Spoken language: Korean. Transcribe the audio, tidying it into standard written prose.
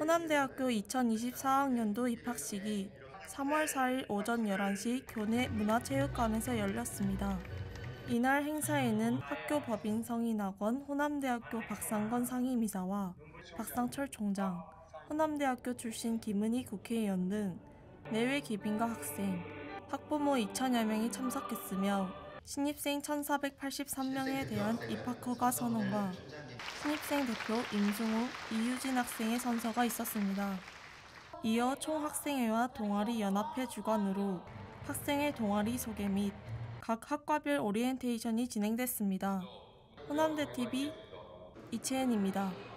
호남대학교 2024학년도 입학식이 3월 4일 오전 11시 교내 문화체육관에서 열렸습니다. 이날 행사에는 학교 법인 성인학원 호남대학교 박상건 상임이사와 박상철 총장, 호남대학교 출신 김은희 국회의원 등 내외 기빈과 학생, 학부모 2,000여 명이 참석했으며 신입생 1,483명에 대한 입학허가 선언과 신입생 대표 임승우, 이유진 학생의 선서가 있었습니다. 이어 총학생회와 동아리 연합회 주관으로 학생회 동아리 소개 및 각 학과별 오리엔테이션이 진행됐습니다. 호남대TV 이채은입니다.